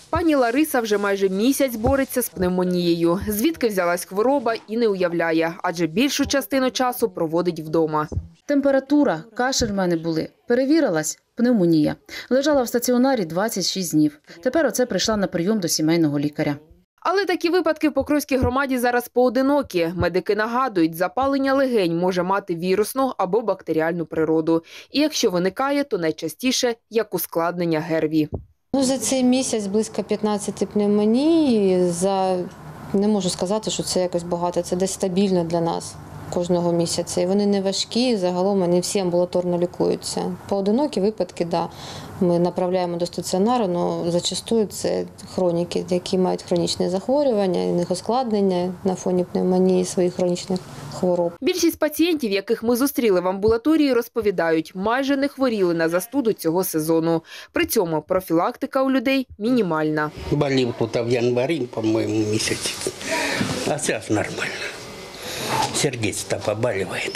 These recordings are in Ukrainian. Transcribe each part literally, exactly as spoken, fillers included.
Пані Лариса вже майже місяць бореться з пневмонією. Звідки взялась хвороба і не уявляє, адже більшу частину часу проводить вдома. Температура, кашель в мене були. Перевірилась – пневмонія. Лежала в стаціонарі двадцять шість днів. Тепер оце прийшла на прийом до сімейного лікаря. Але такі випадки в Покровській громаді зараз поодинокі. Медики нагадують, запалення легень може мати вірусну або бактеріальну природу. І якщо виникає, то найчастіше як ускладнення ГРВІ. Ну, за цей місяць близько п'ятнадцяти пневмоній. За... Не можу сказати, що це якось багато. Це десь стабільно для нас кожного місяця. І вони не важкі, загалом вони всі амбулаторно лікуються. Поодинокі випадки, да, ми направляємо до стаціонару, але зачастую це хроніки, які мають хронічні захворювання, у них ускладнення на фоні пневмонії своїх хронічних хвороб. Більшість пацієнтів, яких ми зустріли в амбулаторії, розповідають, майже не хворіли на застуду цього сезону. При цьому профілактика у людей мінімальна. Болів тут в январі, по-моєму, місяці, а зараз нормально. Сердце побаливає.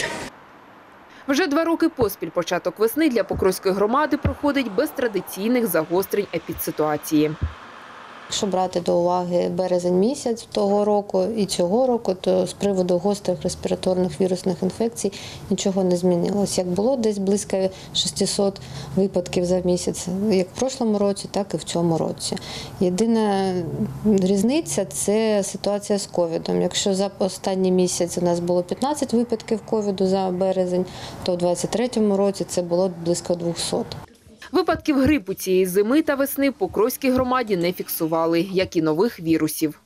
Вже два роки поспіль початок весни для Покровської громади проходить без традиційних загострень епідситуації. Якщо брати до уваги березень місяць того року і цього року, то з приводу гострих респіраторних вірусних інфекцій нічого не змінилось. Як було десь близько шістсот випадків за місяць, як в прошлому році, так і в цьому році. Єдина різниця – це ситуація з ковідом. Якщо за останній місяць у нас було п'ятнадцять випадків ковіду за березень, то в двадцять третьому році це було близько двохсот. Випадків грипу цієї зими та весни в Покровській громаді не фіксували, як і нових вірусів.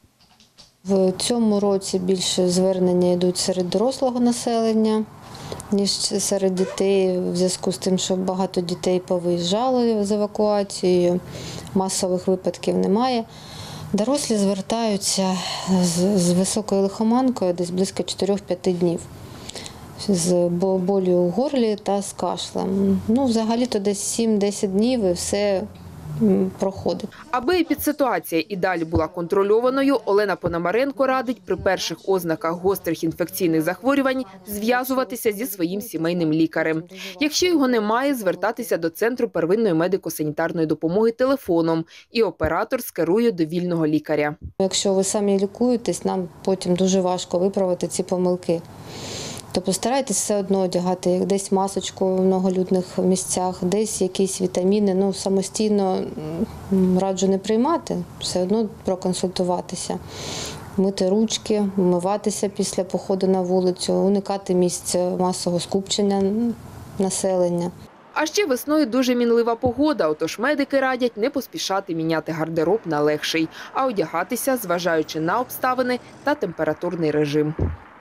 В цьому році більше звернення йдуть серед дорослого населення, ніж серед дітей, в зв'язку з тим, що багато дітей повиїжджали з евакуацією, масових випадків немає. Дорослі звертаються з, з високою лихоманкою десь близько чотирьох-п'яти днів. З болю у горлі та з кашлем. Ну, взагалі-то десь сім-десять днів і все проходить. Аби епідситуація і далі була контрольованою, Олена Пономаренко радить при перших ознаках гострих інфекційних захворювань зв'язуватися зі своїм сімейним лікарем. Якщо його немає, звертатися до Центру первинної медико-санітарної допомоги телефоном, і оператор скерує до вільного лікаря. Якщо ви самі лікуєтесь, нам потім дуже важко виправити ці помилки. Тобто старайтесь все одно одягати десь масочку в многолюдних місцях, десь якісь вітаміни. Ну, самостійно раджу не приймати, все одно проконсультуватися. Мити ручки, вмиватися після походу на вулицю, уникати місць масового скупчення населення. А ще весною дуже мінлива погода, отож медики радять не поспішати міняти гардероб на легший, а одягатися, зважаючи на обставини та температурний режим.